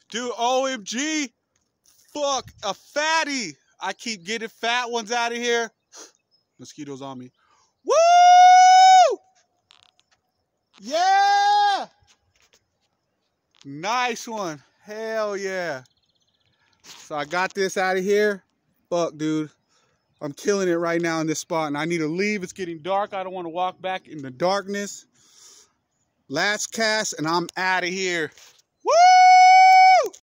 Dude, OMG. Fuck, a fatty. I keep getting fat ones out of here. Mosquitoes on me. Woo! Yeah! Nice one. Hell yeah. So I got this out of here. Fuck, dude. I'm killing it right now in this spot, and I need to leave. It's getting dark. I don't want to walk back in the darkness. Last cast, and I'm out of here. Woo!